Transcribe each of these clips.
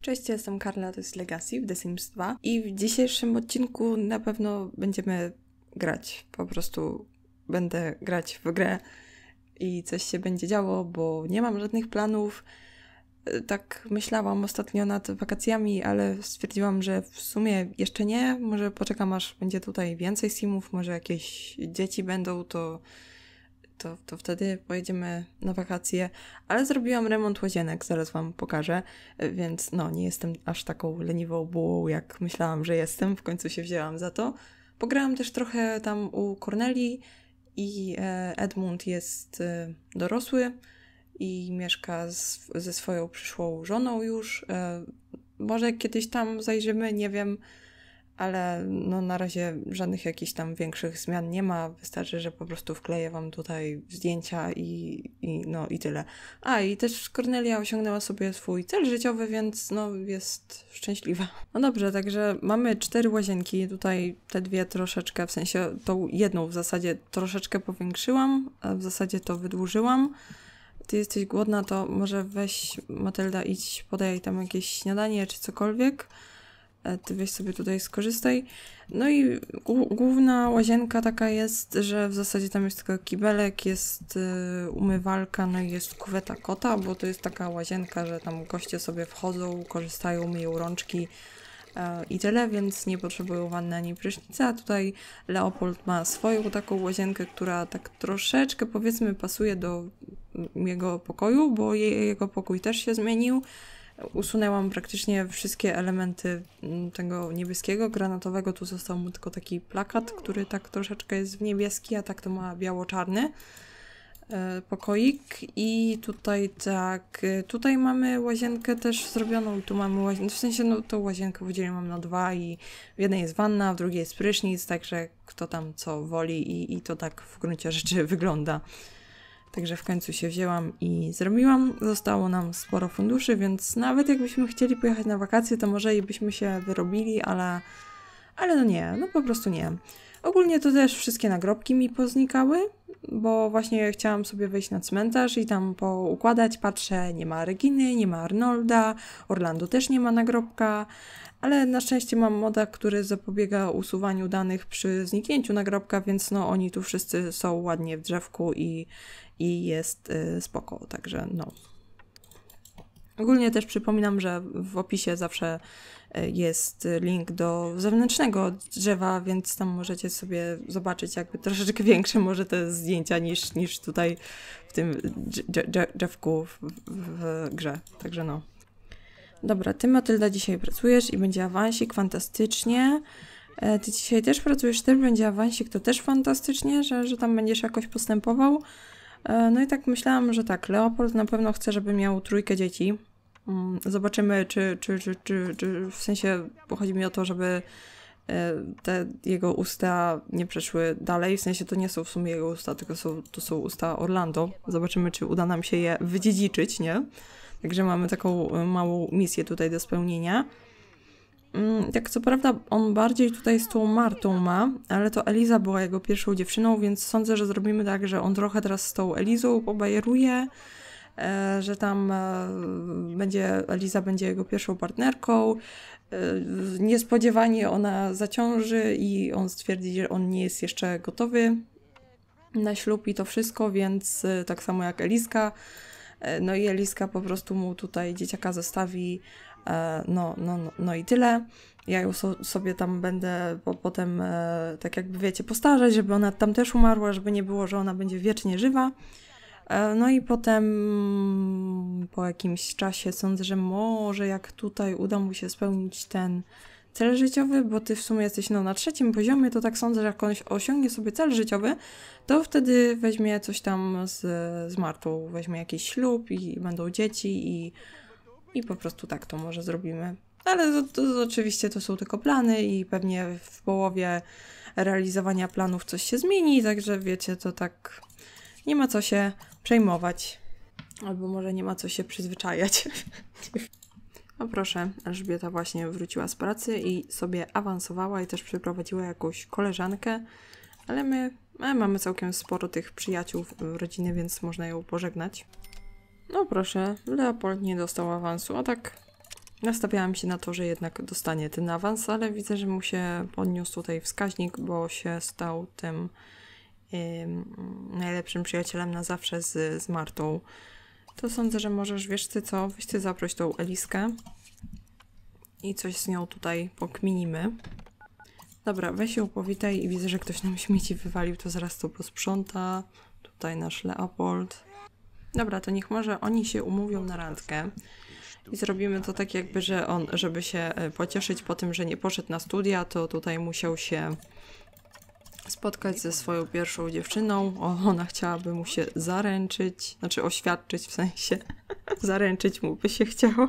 Cześć, ja jestem Karla, to jest Legacy w The Sims 2 i w dzisiejszym odcinku na pewno będziemy grać. Po prostu będę grać w grę i coś się będzie działo, bo nie mam żadnych planów. Tak myślałam ostatnio nad wakacjami, ale stwierdziłam, że w sumie jeszcze nie. Może poczekam, aż będzie tutaj więcej simów, może jakieś dzieci będą, to wtedy pojedziemy na wakacje, ale zrobiłam remont łazienek, zaraz wam pokażę, więc no, nie jestem aż taką leniwą bułą, jak myślałam, że jestem, w końcu się wzięłam za to. Pograłam też trochę tam u Corneli i Edmund jest dorosły i mieszka ze swoją przyszłą żoną już. Może kiedyś tam zajrzymy, nie wiem, ale no na razie żadnych jakichś tam większych zmian nie ma. Wystarczy, że po prostu wkleję wam tutaj zdjęcia i tyle. A i też Cornelia osiągnęła sobie swój cel życiowy, więc no jest szczęśliwa. No dobrze, także mamy 4 łazienki. Tutaj te dwie troszeczkę, w sensie tą jedną w zasadzie troszeczkę powiększyłam, a w zasadzie to wydłużyłam. Ty jesteś głodna, to może weź, Matylda, idź, podaj tam jakieś śniadanie czy cokolwiek. Ty weź sobie tutaj skorzystaj. No i główna łazienka taka jest, że w zasadzie tam jest tylko kibelek, jest umywalka, no i jest kuweta kota, bo to jest taka łazienka, że tam goście sobie wchodzą, korzystają, myją rączki i tyle, więc nie potrzebują wanny ani prysznica. A tutaj Leopold ma swoją taką łazienkę, która tak troszeczkę, powiedzmy, pasuje do jego pokoju, bo jego pokój też się zmienił. Usunęłam praktycznie wszystkie elementy tego niebieskiego, granatowego. Tu został mu tylko taki plakat, który tak troszeczkę jest w niebieski, a tak to ma biało-czarny pokoik. I tutaj tak, tutaj mamy łazienkę też zrobioną i tu mamy łazienkę, w sensie no tą łazienkę podzieliłam na 2 i w jednej jest wanna, w drugiej jest prysznic, także kto tam co woli i to tak w gruncie rzeczy wygląda. Także w końcu się wzięłam i zrobiłam. Zostało nam sporo funduszy, więc nawet jakbyśmy chcieli pojechać na wakacje, to może i byśmy się wyrobili, ale no nie, no po prostu nie. Ogólnie to też wszystkie nagrobki mi poznikały, bo właśnie chciałam sobie wejść na cmentarz i tam poukładać. Patrzę, nie ma Reginy, nie ma Arnolda, Orlando też nie ma nagrobka, ale na szczęście mam moda, który zapobiega usuwaniu danych przy zniknięciu nagrobka, więc no oni tu wszyscy są ładnie w drzewku i jest spoko, także no. Ogólnie też przypominam, że w opisie zawsze jest link do zewnętrznego drzewa, więc tam możecie sobie zobaczyć jakby troszeczkę większe może te zdjęcia niż tutaj w tym drzewku w grze, także no. Dobra, ty, Matylda, dzisiaj pracujesz i będzie awansik, fantastycznie. Ty dzisiaj też pracujesz, też będzie awansik, to też fantastycznie, że tam będziesz jakoś postępował. No i tak myślałam, że tak, Leopold na pewno chce, żeby miał 3 dzieci. Zobaczymy, czy w sensie chodzi mi o to, żeby te jego usta nie przeszły dalej, w sensie to nie są w sumie jego usta, tylko to są usta Orlando. Zobaczymy, czy uda nam się je wydziedziczyć, nie? Także mamy taką małą misję tutaj do spełnienia. Tak, co prawda on bardziej tutaj z tą Martą ma, ale to Eliza była jego pierwszą dziewczyną, więc sądzę, że zrobimy tak, że on trochę teraz z tą Elizą pobajeruje, że tam Eliza będzie jego pierwszą partnerką. Niespodziewanie ona zaciąży i on stwierdzi, że on nie jest jeszcze gotowy na ślub i to wszystko, więc tak samo jak Eliska. No i Eliska po prostu mu tutaj dzieciaka zostawi. No i tyle. Ja ją sobie tam będę potem, tak jakby wiecie, postarzać, żeby ona tam też umarła, żeby nie było, że ona będzie wiecznie żywa. No i potem po jakimś czasie sądzę, że może jak tutaj uda mu się spełnić ten cel życiowy, bo ty w sumie jesteś na 3. poziomie, to tak sądzę, że jak on osiągnie sobie cel życiowy, to wtedy weźmie coś tam z Martą, weźmie jakiś ślub i będą dzieci i po prostu tak to może zrobimy. Ale to oczywiście to są tylko plany i pewnie w połowie realizowania planów coś się zmieni, także wiecie, to tak nie ma co się przejmować. Albo może nie ma co się przyzwyczajać. No proszę, Elżbieta właśnie wróciła z pracy i sobie awansowała i też przyprowadziła jakąś koleżankę, ale my mamy całkiem sporo tych przyjaciół rodziny, więc można ją pożegnać. No proszę, Leopold nie dostał awansu, a tak Nastawiałam się na to, że jednak dostanie ten awans, ale widzę, że mu się podniósł tutaj wskaźnik, bo się stał tym najlepszym przyjacielem na zawsze z Martą. To sądzę, że możesz, wiesz ty co, weź ty zaproś tą Eliskę i coś z nią tutaj pokminimy. Dobra, weź ją powitaj i widzę, że ktoś nam śmieci wywalił, to zaraz to posprząta. Tutaj nasz Leopold. Dobra, to niech może oni się umówią na randkę i zrobimy to tak jakby, że on, żeby się pocieszyć po tym, że nie poszedł na studia, to tutaj musiał się spotkać ze swoją pierwszą dziewczyną. Ona chciałaby mu się zaręczyć, znaczy oświadczyć w sensie. Zaręczyć mu by się chciało.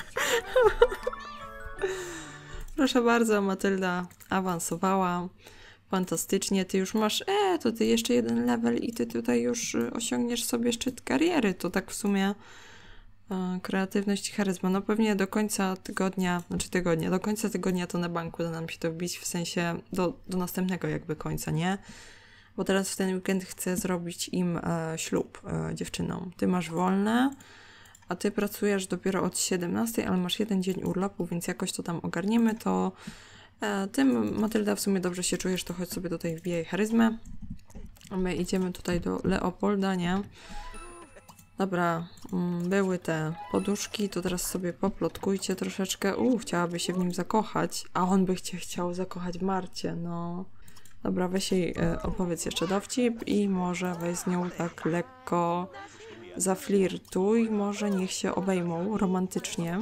Proszę bardzo, Matylda awansowała. Fantastycznie. Ty już masz, to ty jeszcze jeden level i ty tutaj już osiągniesz sobie szczyt kariery. To tak w sumie kreatywność i charyzma. No pewnie do końca tygodnia, do końca tygodnia to na banku da nam się to wbić, w sensie do następnego jakby końca, nie? Bo teraz w ten weekend chcę zrobić im ślub dziewczynom. Ty masz wolne, a ty pracujesz dopiero od 17, ale masz jeden dzień urlopu, więc jakoś to tam ogarniemy, to ty, Matylda, w sumie dobrze się czujesz, to chodź sobie tutaj wbijaj charyzmę. A my idziemy tutaj do Leopolda, nie? Dobra, były te poduszki, to teraz sobie poplotkujcie troszeczkę. Chciałaby się w nim zakochać, a on by chciał zakochać w Marcie, no. Dobra, weź jej opowiedz jeszcze dowcip i może weź z nią tak lekko zaflirtuj, może niech się obejmą romantycznie.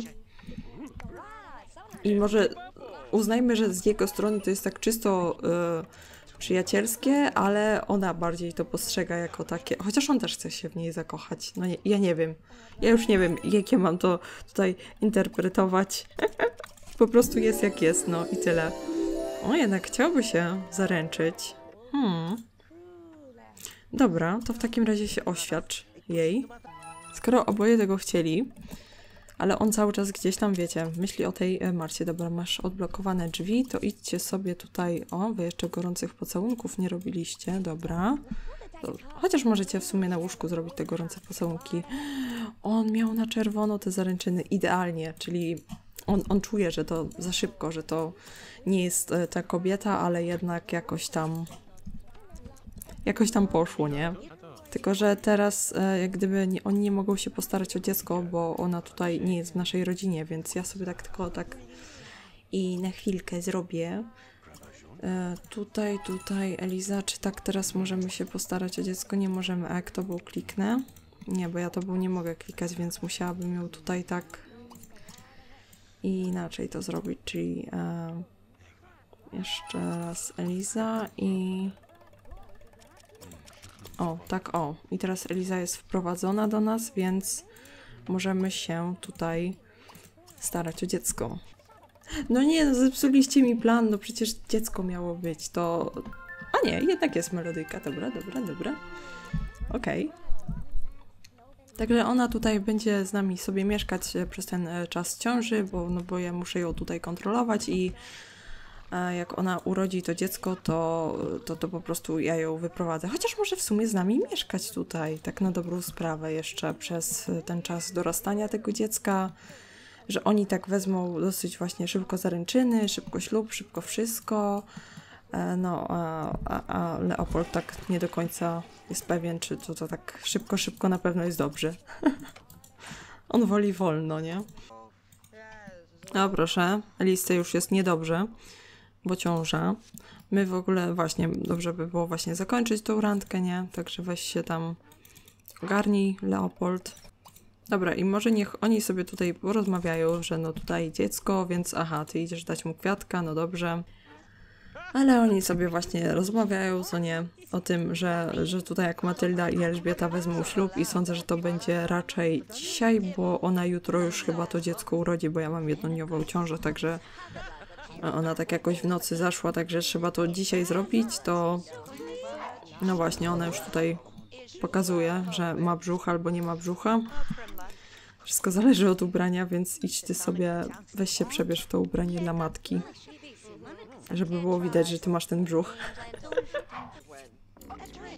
I może uznajmy, że z jego strony to jest tak czysto przyjacielskie, ale ona bardziej to postrzega jako takie, chociaż on też chce się w niej zakochać. No nie, ja nie wiem. Ja już nie wiem, jakie mam to tutaj interpretować. Po prostu jest jak jest, no i tyle. O, jednak chciałby się zaręczyć. Dobra, to w takim razie się oświadcz jej. Skoro oboje tego chcieli, ale on cały czas gdzieś tam, wiecie, myśli o tej Marcie. Dobra, masz odblokowane drzwi, to idźcie sobie tutaj. O, wy jeszcze gorących pocałunków nie robiliście, dobra. Chociaż możecie w sumie na łóżku zrobić te gorące pocałunki. On miał na czerwono te zaręczyny idealnie, czyli on czuje, że to za szybko, że to nie jest ta kobieta, ale jednak jakoś tam poszło, nie? Tylko że teraz jak gdyby oni nie mogą się postarać o dziecko, bo ona tutaj nie jest w naszej rodzinie, więc ja sobie tak i na chwilkę zrobię. Tutaj Eliza, czy tak teraz możemy się postarać o dziecko? Nie możemy, a jak to był kliknę? Nie, bo ja to był nie mogę klikać, więc musiałabym ją tutaj tak i inaczej to zrobić, czyli jeszcze raz Eliza i o. I teraz Eliza jest wprowadzona do nas, więc możemy się tutaj starać o dziecko. No nie, no zepsuliście mi plan, no przecież dziecko miało być, to... A nie, jednak jest melodyjka, dobra. Okej. Także ona tutaj będzie z nami sobie mieszkać przez ten czas ciąży, bo ja muszę ją tutaj kontrolować i jak ona urodzi to dziecko, to po prostu ja ją wyprowadzę. Chociaż może w sumie z nami mieszkać tutaj, tak na dobrą sprawę jeszcze przez ten czas dorastania tego dziecka, że oni tak wezmą dosyć właśnie szybko zaręczyny, szybko ślub, szybko wszystko. No, a Leopold tak nie do końca jest pewien, czy to tak szybko na pewno jest dobrze. On woli wolno, nie? No proszę, Elisce już jest niedobrze, bo ciąża. My w ogóle właśnie, dobrze by było właśnie zakończyć tą randkę, nie? Także weź się tam ogarnij, Leopold. Dobra, i może niech oni sobie tutaj porozmawiają, że no tutaj dziecko, więc aha, ty idziesz dać mu kwiatka, no dobrze. Ale oni sobie właśnie rozmawiają, co nie, o tym, że tutaj jak Matylda i Elżbieta wezmą ślub i sądzę, że to będzie raczej dzisiaj, bo ona jutro już chyba to dziecko urodzi, bo ja mam jednodniową ciążę, także ona tak jakoś w nocy zaszła, także trzeba to dzisiaj zrobić, to no właśnie, ona już tutaj pokazuje, że ma brzuch albo nie ma brzucha. Wszystko zależy od ubrania, więc idź ty sobie, weź się przebierz w to ubranie dla matki, żeby było widać, że ty masz ten brzuch.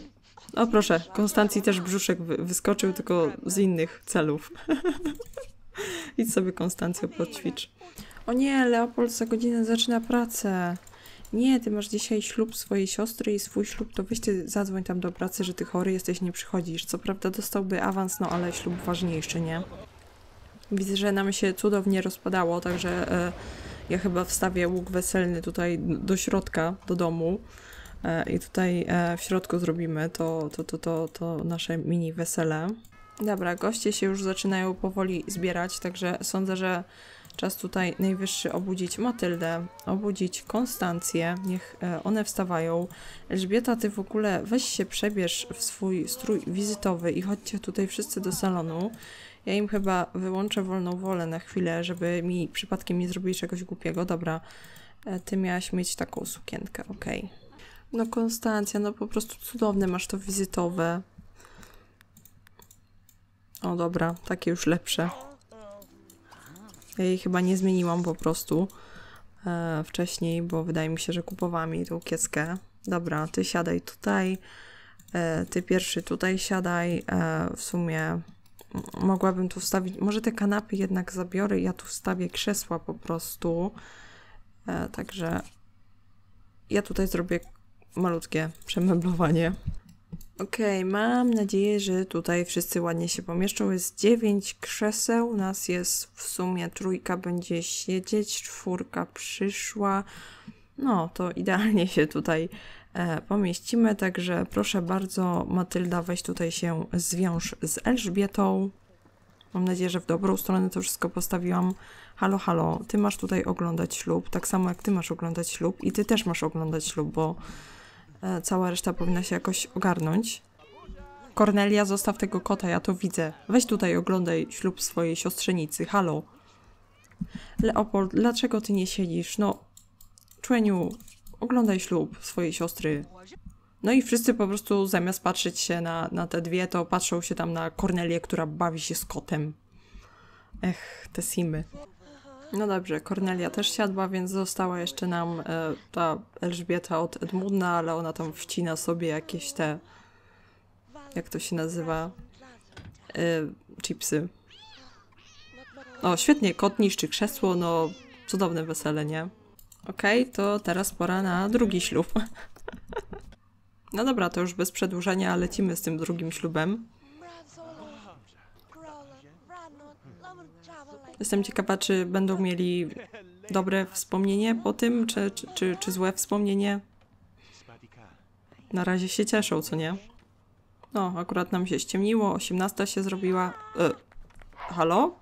O proszę, Konstancji też brzuszek wyskoczył, tylko z innych celów. Idź sobie, Konstancjo, poćwicz. O nie, Leopold za godzinę zaczyna pracę. Nie, ty masz dzisiaj ślub swojej siostry i swój ślub, to weź ty zadzwoń tam do pracy, że ty chory jesteś, nie przychodzisz. Co prawda dostałby awans, no ale ślub ważniejszy, nie? Widzę, że nam się cudownie rozpadało, także ja chyba wstawię łuk weselny tutaj do środka, do domu. I tutaj w środku zrobimy to nasze mini wesele. Dobra, goście się już zaczynają powoli zbierać, także sądzę, że czas tutaj najwyższy obudzić Matyldę, obudzić Konstancję, niech one wstawają. Elżbieta, ty w ogóle weź się przebierz w swój strój wizytowy i chodźcie tutaj wszyscy do salonu. Ja im chyba wyłączę wolną wolę na chwilę, żeby mi przypadkiem nie zrobili czegoś głupiego. Dobra, ty miałaś mieć taką sukienkę, okej. No Konstancja, no po prostu cudowne masz to wizytowe. O dobra, takie już lepsze. Ja jej chyba nie zmieniłam po prostu wcześniej, bo wydaje mi się, że kupowałam jej tą kieckę. Dobra, ty siadaj tutaj, ty pierwszy tutaj siadaj. W sumie mogłabym tu wstawić, może te kanapy jednak zabiorę i ja tu wstawię krzesła po prostu. Także ja tutaj zrobię malutkie przemeblowanie. Okej, mam nadzieję, że tutaj wszyscy ładnie się pomieszczą. Jest 9 krzeseł, nas jest w sumie 3 będzie siedzieć, 4 przyszła. No, to idealnie się tutaj pomieścimy, także proszę bardzo, Matylda, weź tutaj się zwiąż z Elżbietą. Mam nadzieję, że w dobrą stronę to wszystko postawiłam. Halo, halo, ty masz tutaj oglądać ślub, tak samo jak ty masz oglądać ślub i ty też masz oglądać ślub, bo cała reszta powinna się jakoś ogarnąć. Kornelia, zostaw tego kota, ja to widzę. Weź tutaj oglądaj ślub swojej siostrzenicy, halo. Leopold, dlaczego ty nie siedzisz? No, człeniu, oglądaj ślub swojej siostry. No i wszyscy po prostu zamiast patrzeć się na te dwie, to patrzą się tam na Kornelię, która bawi się z kotem. Ech, te simy. No dobrze, Kornelia też siadła, więc została jeszcze nam ta Elżbieta od Edmunda, ale ona tam wcina sobie jakieś te, jak to się nazywa, chipsy. O, świetnie, kot niszczy krzesło, no cudowne wesele, nie? Okej, to teraz pora na drugi ślub. No dobra, to już bez przedłużania lecimy z tym drugim ślubem. Jestem ciekawa, czy będą mieli dobre wspomnienie po tym, czy złe wspomnienie. Na razie się cieszą, co nie? No, akurat nam się ściemniło, 18 się zrobiła. Halo?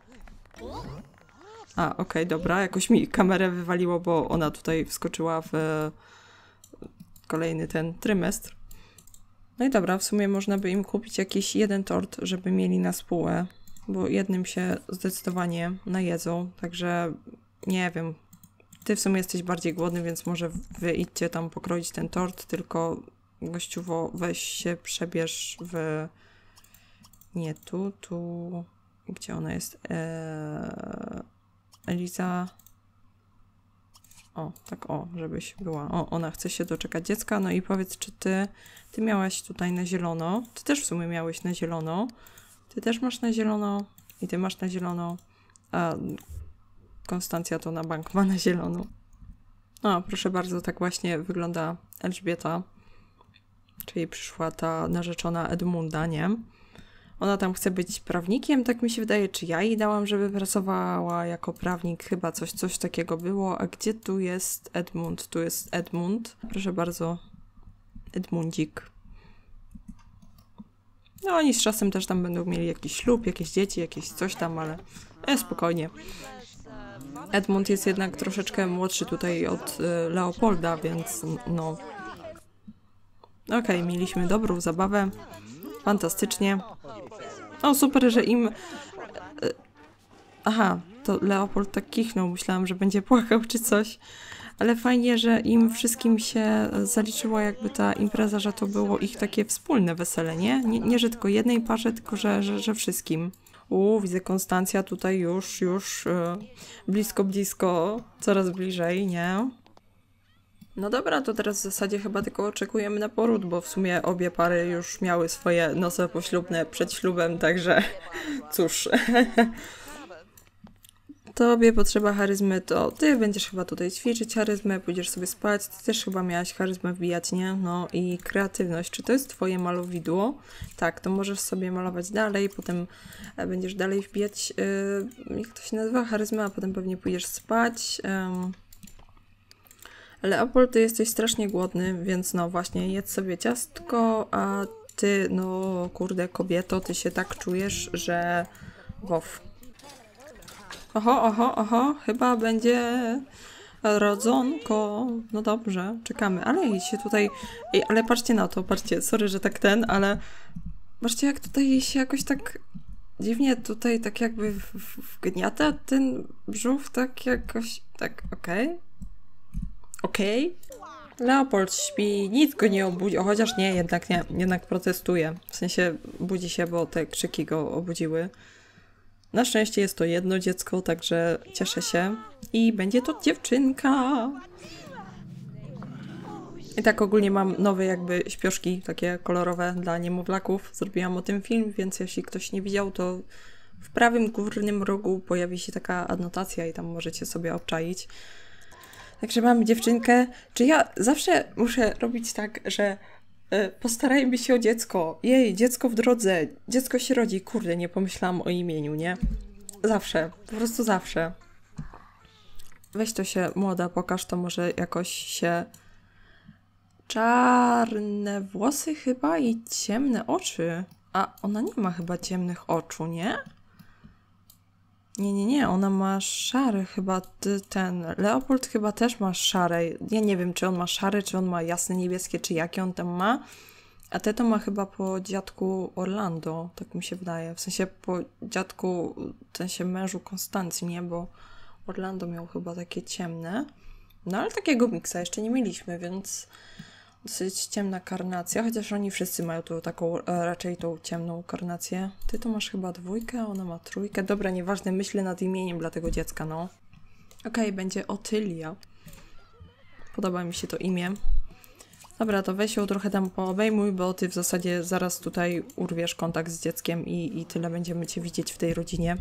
A, okej, dobra, jakoś mi kamerę wywaliło, bo ona tutaj wskoczyła w kolejny ten trymestr. No i dobra, w sumie można by im kupić jakiś jeden tort, żeby mieli na spółę, bo jednym się zdecydowanie najedzą, także nie wiem. Ty w sumie jesteś bardziej głodny, więc może wy idźcie tam pokroić ten tort, tylko gościuwo weź się przebierz w... Nie, tu... Gdzie ona jest? Eliza... O, tak o, żebyś była. O, ona chce się doczekać dziecka. No i powiedz, czy ty miałaś tutaj na zielono? Ty też w sumie miałeś na zielono. Ty też masz na zielono. I ty masz na zielono. A Konstancja to na bank ma na zielono. O, proszę bardzo, tak właśnie wygląda Elżbieta. Czyli przyszła ta narzeczona Edmunda, nie? Ona tam chce być prawnikiem, tak mi się wydaje, czy ja jej dałam, żeby pracowała jako prawnik, chyba coś takiego było. A gdzie tu jest Edmund? Tu jest Edmund. Proszę bardzo, Edmundzik. No oni z czasem też tam będą mieli jakiś ślub, jakieś dzieci, jakieś coś tam, ale spokojnie. Edmund jest jednak troszeczkę młodszy tutaj od Leopolda, więc no... Okej, mieliśmy dobrą zabawę. Fantastycznie. O, super, że im... Aha, to Leopold tak kichnął. Myślałam, że będzie płakał czy coś. Ale fajnie, że im wszystkim się zaliczyła jakby ta impreza, że to było ich takie wspólne wesele, nie? Nie, że tylko jednej parze, tylko że wszystkim. Widzę Konstancja tutaj już blisko, coraz bliżej, nie? No dobra, to teraz w zasadzie chyba tylko oczekujemy na poród, bo w sumie obie pary już miały swoje noce poślubne przed ślubem, także cóż. tobie potrzeba charyzmy, to ty będziesz chyba tutaj ćwiczyć charyzmę, pójdziesz sobie spać, ty też chyba miałaś charyzmę wbijać, nie? No i kreatywność. Czy to jest twoje malowidło? Tak, to możesz sobie malować dalej, potem będziesz dalej wbijać, jak to się nazywa, charyzmę, a potem pewnie pójdziesz spać. Leopold, ty jesteś strasznie głodny, więc no właśnie, jedz sobie ciastko, a ty, no kurde kobieto, ty się tak czujesz, że wow. Oho, chyba będzie rodzonko. No dobrze, czekamy, ale jej się tutaj... Ej, ale patrzcie na to, patrzcie, sorry, że tak ale patrzcie, jak tutaj jej się jakoś tak dziwnie tutaj tak jakby wgniata ten brzuch, tak jakoś, tak, okej. Leopold śpi, nic go nie obudzi, chociaż nie, jednak protestuje. W sensie budzi się, bo te krzyki go obudziły. Na szczęście jest to jedno dziecko, także cieszę się. I będzie to dziewczynka. I tak ogólnie mam nowe jakby śpioszki, takie kolorowe dla niemowlaków. Zrobiłam o tym film, więc jeśli ktoś nie widział, to w prawym górnym rogu pojawi się taka adnotacja i tam możecie sobie obczaić. Także mamy dziewczynkę. Czy ja zawsze muszę robić tak, że postarajmy się o dziecko. Jej, dziecko w drodze. Dziecko się rodzi. Kurde, nie pomyślałam o imieniu, nie? Zawsze. Po prostu zawsze. Weź to się, młoda, pokaż to może jakoś się... Czarne włosy chyba i ciemne oczy. A ona nie ma chyba ciemnych oczu, nie? Nie, ona ma szary chyba ten. Leopold chyba też ma szare. Ja nie wiem, czy on ma szary, czy on ma jasne niebieskie, czy jakie on tam ma. A te to ma chyba po dziadku Orlando, tak mi się wydaje. W sensie po dziadku, w sensie mężu Konstancji, nie? Bo Orlando miał chyba takie ciemne. No ale takiego miksa jeszcze nie mieliśmy, więc dosyć ciemna karnacja, chociaż oni wszyscy mają tu taką, raczej tą ciemną karnację. Ty to masz chyba 2, a ona ma 3. Dobra, nieważne, myślę nad imieniem dla tego dziecka, no. Okej, będzie Otylia. Podoba mi się to imię. Dobra, to weź ją trochę tam poobejmuj, bo ty w zasadzie zaraz tutaj urwiesz kontakt z dzieckiem i tyle będziemy cię widzieć w tej rodzinie.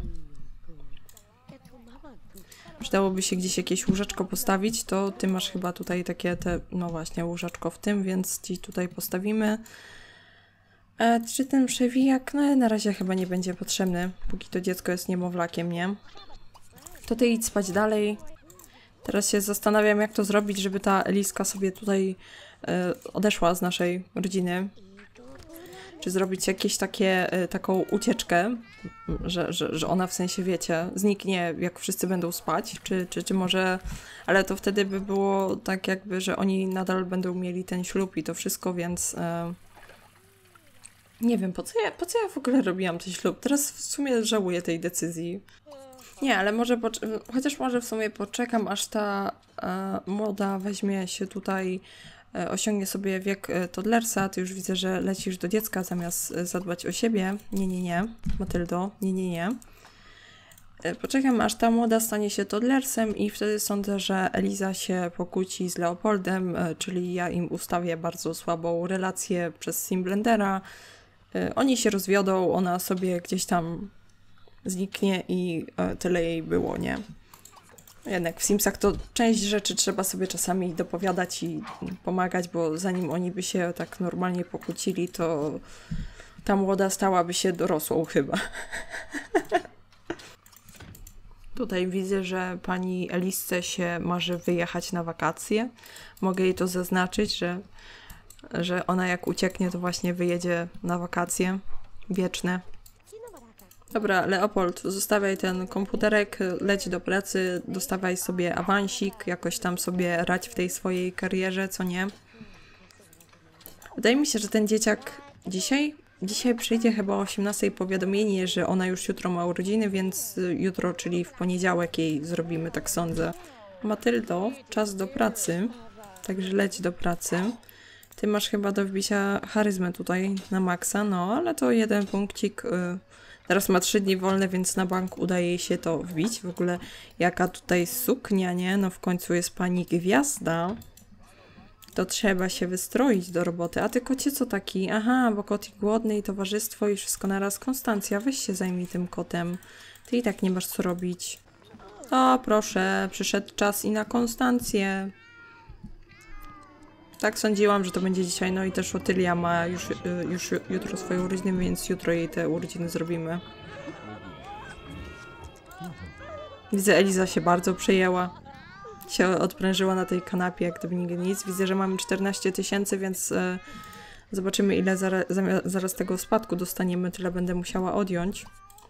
Przydałoby się gdzieś jakieś łóżeczko postawić, to ty masz chyba tutaj takie no właśnie, łóżeczko w tym, więc ci tutaj postawimy. Czy ten przewijak? No na razie chyba nie będzie potrzebny, póki to dziecko jest niemowlakiem, nie? To ty idź spać dalej. Teraz się zastanawiam, jak to zrobić, żeby ta Eliska sobie tutaj odeszła z naszej rodziny. Czy zrobić jakieś taką ucieczkę, że ona w sensie, wiecie, zniknie, jak wszyscy będą spać, czy może, ale to wtedy by było tak jakby, że oni nadal będą mieli ten ślub i to wszystko, więc nie wiem, po co ja w ogóle robiłam ten ślub? Teraz w sumie żałuję tej decyzji. Nie, ale może, chociaż może w sumie poczekam, aż ta młoda weźmie się tutaj, osiągnie sobie wiek toddlersa. Ty już widzę, że lecisz do dziecka zamiast zadbać o siebie. Nie, Matyldo, nie. Poczekam, aż ta młoda stanie się toddlersem i wtedy sądzę, że Eliza się pokłóci z Leopoldem, czyli ja im ustawię bardzo słabą relację przez Simblendera. Oni się rozwiodą, ona sobie gdzieś tam zniknie i tyle jej było, nie? Jednak w Simsach to część rzeczy trzeba sobie czasami dopowiadać i pomagać, bo zanim oni by się tak normalnie pokłócili, to ta młoda stałaby się dorosłą chyba. Tutaj widzę, że pani Elisce się marzy wyjechać na wakacje. Mogę jej to zaznaczyć, że ona jak ucieknie, to właśnie wyjedzie na wakacje wieczne. Dobra, Leopold, zostawiaj ten komputerek, leć do pracy, dostawaj sobie awansik, jakoś tam sobie radź w tej swojej karierze, co nie? Wydaje mi się, że ten dzieciak dzisiaj przyjdzie chyba o 18 powiadomienie, że ona już jutro ma urodziny, więc jutro, czyli w poniedziałek jej zrobimy, tak sądzę. Matyldo, czas do pracy, także leć do pracy. Ty masz chyba do wbicia charyzmę tutaj na maksa, no ale to jeden punkcik. Teraz ma 3 dni wolne, więc na bank udaje jej się to wbić. W ogóle jaka tutaj suknia, nie? No w końcu jest pani gwiazda. To trzeba się wystroić do roboty. A ty kocie co taki? Aha, bo kot głodny i towarzystwo i wszystko naraz. Konstancja, weź się zajmij tym kotem. Ty i tak nie masz co robić. O, proszę, przyszedł czas i na Konstancję. Tak sądziłam, że to będzie dzisiaj, no i też Otylia ma już jutro swoje urodziny, więc jutro jej te urodziny zrobimy. Widzę, Eliza się bardzo przejęła. Się odprężyła na tej kanapie, jak gdyby nigdy nic. Widzę, że mamy 14 000, więc zobaczymy, ile zaraz tego spadku dostaniemy. Tyle będę musiała odjąć.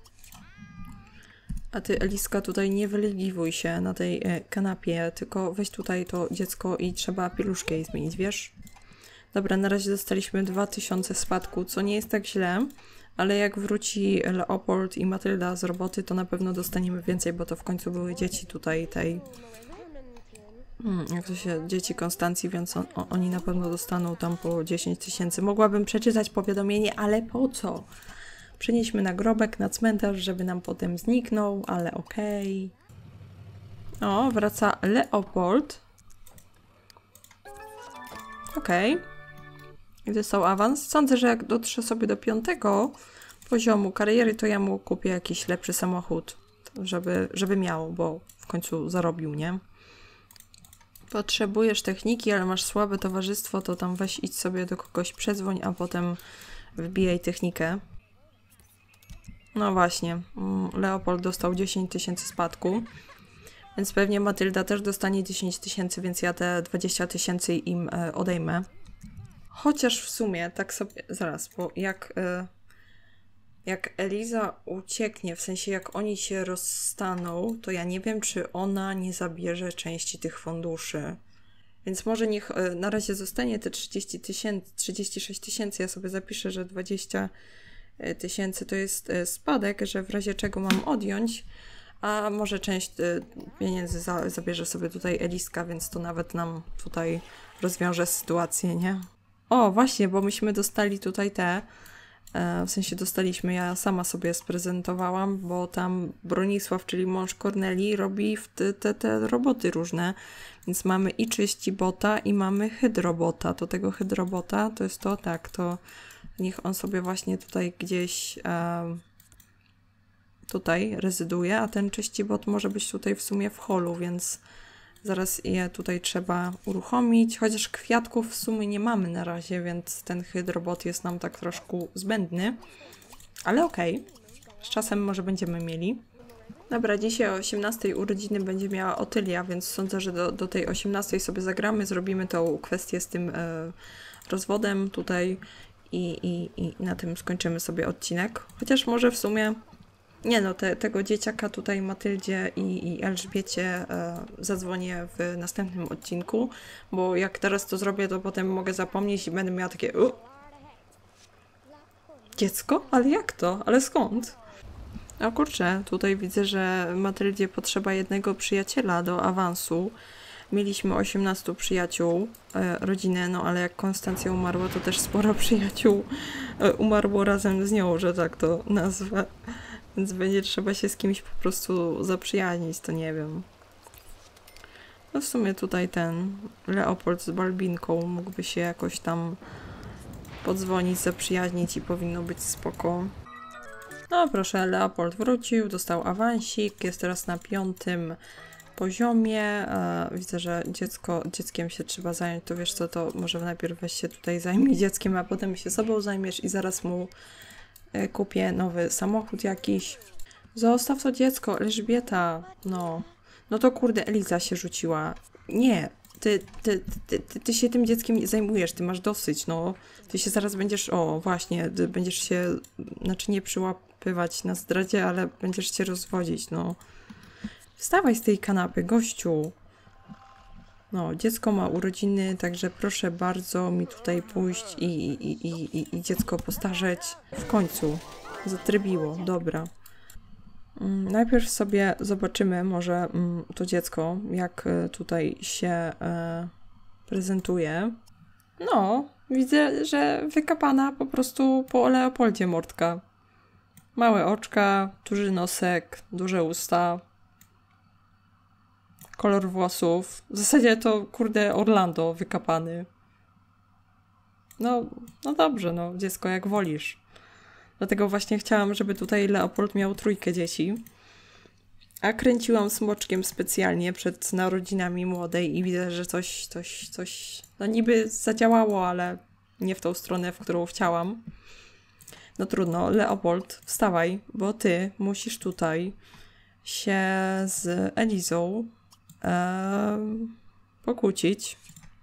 A ty, Eliska, tutaj nie wyleniwuj się na tej kanapie, tylko weź tutaj to dziecko i trzeba pieluszkę jej zmienić, wiesz? Dobra, na razie dostaliśmy 2000 spadku, co nie jest tak źle, ale jak wróci Leopold i Matylda z roboty, to na pewno dostaniemy więcej, bo to w końcu były dzieci tutaj tej... jak to się... dzieci Konstancji, więc oni na pewno dostaną tam po 10 000. Mogłabym przeczytać powiadomienie, ale po co? Przenieśmy nagrobek na cmentarz, żeby nam potem zniknął, ale okej. O, wraca Leopold. Okej. I dostał awans. Sądzę, że jak dotrze sobie do 5. poziomu kariery, to ja mu kupię jakiś lepszy samochód, żeby miał, bo w końcu zarobił, nie? Potrzebujesz techniki, ale masz słabe towarzystwo, to tam weź idź sobie do kogoś, przedzwoń, a potem wbijaj technikę. No właśnie, Leopold dostał 10 000 spadku, więc pewnie Matylda też dostanie 10 000, więc ja te 20 000 im odejmę. Chociaż w sumie, tak sobie, zaraz, bo jak Eliza ucieknie, w sensie jak oni się rozstaną, to ja nie wiem, czy ona nie zabierze części tych funduszy. Więc może niech na razie zostanie te 36 000, ja sobie zapiszę, że 20 000 to jest spadek, że w razie czego mam odjąć, a może część pieniędzy zabierze sobie tutaj Eliska, więc to nawet nam tutaj rozwiąże sytuację, nie? O, właśnie, bo myśmy dostali tutaj w sensie dostaliśmy, ja sama sobie sprezentowałam, bo tam Bronisław, czyli mąż Kornelii, robi te roboty różne, więc mamy i czyścibota i mamy hydrobota. To tego hydrobota to jest to, tak, to niech on sobie właśnie tutaj gdzieś tutaj rezyduje, a ten czyścibot może być tutaj w sumie w holu, więc zaraz je tutaj trzeba uruchomić, chociaż kwiatków w sumie nie mamy na razie, więc ten hydrobot jest nam tak troszkę zbędny, ale okej, z czasem może będziemy mieli. Dobra, dzisiaj o 18 urodziny będzie miała Otylia, więc sądzę, że do tej 18 sobie zagramy, zrobimy tą kwestię z tym rozwodem tutaj i na tym skończymy sobie odcinek. Chociaż może w sumie, nie no, tego dzieciaka tutaj Matyldzie i Elżbiecie zadzwonię w następnym odcinku, bo jak teraz to zrobię, to potem mogę zapomnieć i będę miała takie dziecko? Ale jak to? Ale skąd? O kurczę, tutaj widzę, że Matyldzie potrzeba jednego przyjaciela do awansu. Mieliśmy 18 przyjaciół, rodzinę, no ale jak Konstancja umarła, to też sporo przyjaciół umarło razem z nią, że tak to nazwę. Więc będzie trzeba się z kimś po prostu zaprzyjaźnić, to nie wiem. No w sumie tutaj ten Leopold z Balbinką mógłby się jakoś tam podzwonić, zaprzyjaźnić i powinno być spoko. No proszę, Leopold wrócił, dostał awansik, jest teraz na 5. poziomie. Widzę, że dzieckiem się trzeba zająć, to wiesz co, to może najpierw weź się tutaj zajmij dzieckiem, a potem się sobą zajmiesz i zaraz mu kupię nowy samochód jakiś. Zostaw to dziecko, Elżbieta. No to kurde, Eliza się rzuciła. Nie, ty się tym dzieckiem nie zajmujesz, ty masz dosyć, no. Ty się zaraz będziesz, właśnie, będziesz się, znaczy nie przyłapywać na zdradzie, ale będziesz się rozwodzić, no. Wstawaj z tej kanapy, gościu. No, dziecko ma urodziny, także proszę bardzo mi tutaj pójść i dziecko postarzeć. W końcu. Zatrybiło, dobra. Najpierw sobie zobaczymy może to dziecko, jak tutaj się prezentuje. No, widzę, że wykapana po prostu po Leopoldzie mordka. Małe oczka, duży nosek, duże usta. Kolor włosów. W zasadzie to, kurde, Orlando wykapany. No dobrze, no, dziecko jak wolisz. Dlatego właśnie chciałam, żeby tutaj Leopold miał 3 dzieci. A kręciłam smoczkiem specjalnie przed narodzinami młodej i widzę, że coś, no niby zadziałało, ale nie w tą stronę, w którą chciałam. No trudno, Leopold, wstawaj, bo ty musisz tutaj się z Elizą pokłócić.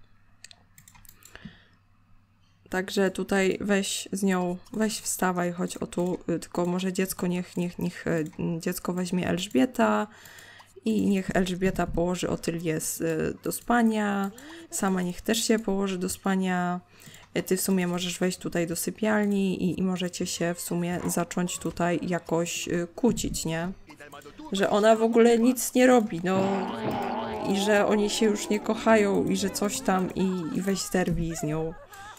Także tutaj weź z nią, weź wstawaj, chodź o tu, tylko może dziecko, niech dziecko weźmie Elżbieta i niech Elżbieta położy Otylię do spania, sama niech też się położy do spania. Ty w sumie możesz wejść tutaj do sypialni i możecie się w sumie zacząć tutaj jakoś kłócić, nie? Że ona w ogóle nic nie robi, no i że oni się już nie kochają i że coś tam i weź zerwij z nią.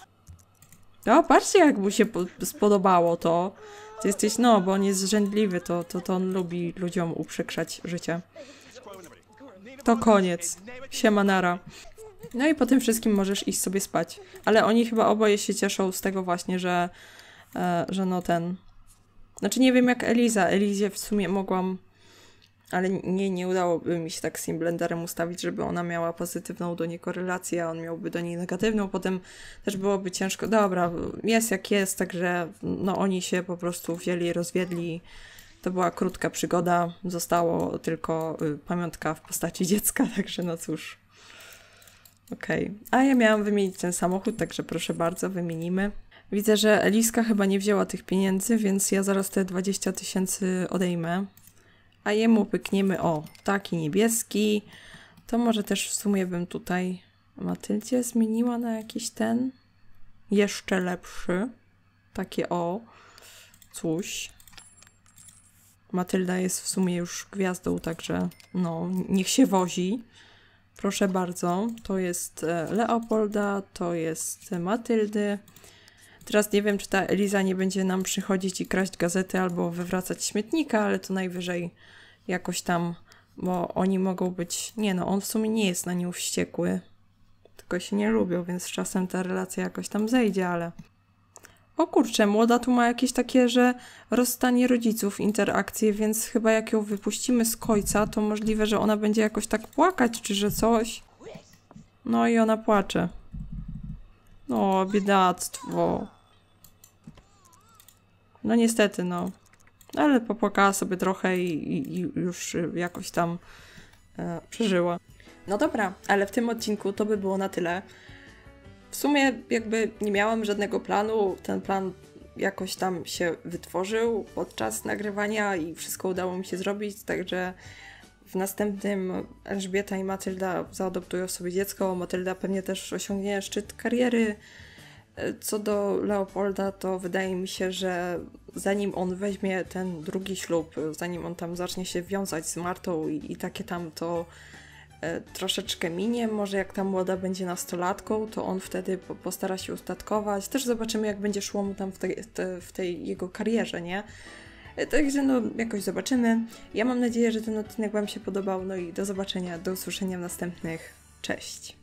No, patrzcie, jak mu się spodobało to. Ty jesteś, no, bo on jest zrzędliwy, to on lubi ludziom uprzykrzać życie. To koniec. Siema, nara. No i po tym wszystkim możesz iść sobie spać. Ale oni chyba oboje się cieszą z tego właśnie, że no ten... Znaczy nie wiem jak Eliza. Elizie w sumie mogłam... Ale nie udałoby mi się tak z Blenderem ustawić, żeby ona miała pozytywną do niej korelację, a on miałby do niej negatywną. Potem też byłoby ciężko. Dobra, jest jak jest, także no oni się po prostu wzięli, rozwiedli. To była krótka przygoda. Zostało tylko pamiątka w postaci dziecka, także no cóż. Okej. A ja miałam wymienić ten samochód, także proszę bardzo, wymienimy. Widzę, że Eliska chyba nie wzięła tych pieniędzy, więc ja zaraz te 20 000 odejmę. A jemu pykniemy, o, taki niebieski. To może też w sumie bym tutaj Matyldzie zmieniła na jakiś ten jeszcze lepszy. Takie o, coś. Matylda jest w sumie już gwiazdą, także no, niech się wozi. Proszę bardzo, to jest Leopolda, to jest Matyldy. Teraz nie wiem, czy ta Eliza nie będzie nam przychodzić i kraść gazety albo wywracać śmietnika, ale to najwyżej jakoś tam, bo oni mogą być... Nie no, on w sumie nie jest na nią wściekły, tylko się nie lubią, więc z czasem ta relacja jakoś tam zejdzie, ale... O kurczę, młoda tu ma jakieś takie, że rozstanie rodziców, interakcje, więc chyba jak ją wypuścimy z końca, to możliwe, że ona będzie jakoś tak płakać, czy że coś. No i ona płacze. O, biedactwo. No niestety, no. Ale popłakała sobie trochę i już jakoś tam przeżyła. No dobra, ale w tym odcinku to by było na tyle. W sumie jakby nie miałam żadnego planu. Ten plan jakoś tam się wytworzył podczas nagrywania i wszystko udało mi się zrobić, także w następnym Elżbieta i Matylda zaadoptują sobie dziecko. Matylda pewnie też osiągnie szczyt kariery. Co do Leopolda, to wydaje mi się, że zanim on weźmie ten drugi ślub, zanim on tam zacznie się wiązać z Martą i takie tam, to troszeczkę minie. Może jak ta młoda będzie nastolatką, to on wtedy postara się ustatkować. Też zobaczymy, jak będzie szło mu tam w tej jego karierze, nie? Także no, jakoś zobaczymy. Ja mam nadzieję, że ten odcinek Wam się podobał. No i do zobaczenia, do usłyszenia w następnych. Cześć!